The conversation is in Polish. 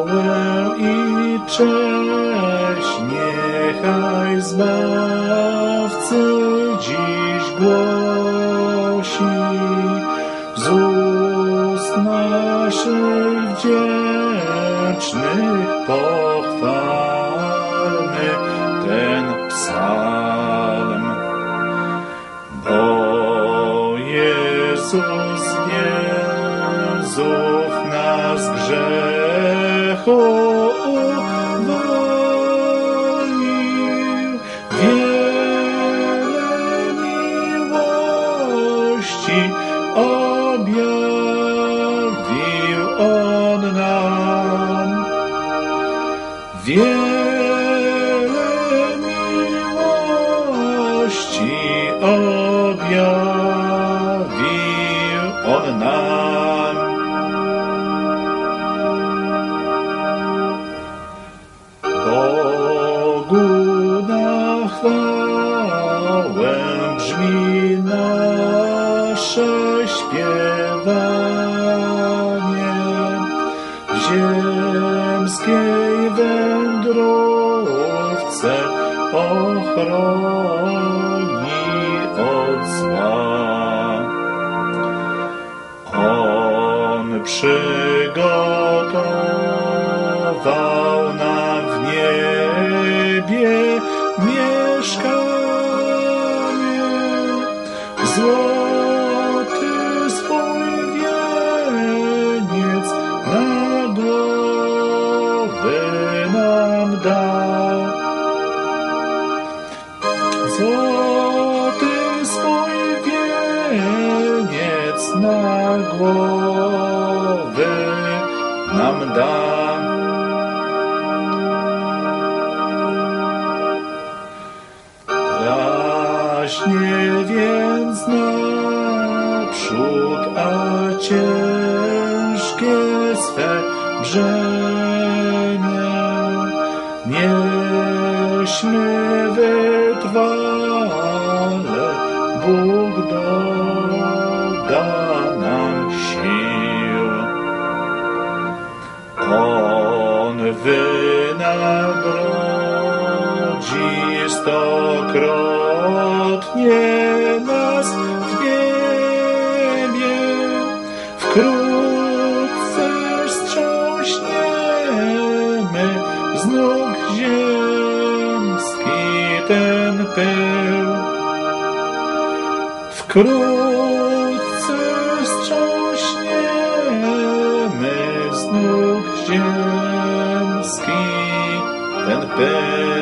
i cześć, niechaj Zbawcy dziś głosi. Z ust naszych wdzięcznych pochwalny ten psalm. Bo Jezus więzów nas grzechu uwolnił. Wiele miłości objawił On nam. Wiele miłości objawił On nam. Bogu na chwałę brzmi nasze śpiewanie. W ziemskiej wędrówce ochroni od zła. On przygotował nam w niebie mieszkanie. Złoty Swój wieniec na głowy nam dał. Złoty Swój wieniec na głowy nam da. Jaśnie więc naprzód, a ciężkie swe brzemię nieśmy wytrwale. Bóg doda nam sił. On wynagrodzi stokrotnie nas w niebie. Wkrótce strząśniemy z nóg ziemski ten pył. Wkrótce strząśniemy z nóg ziemski ten pył.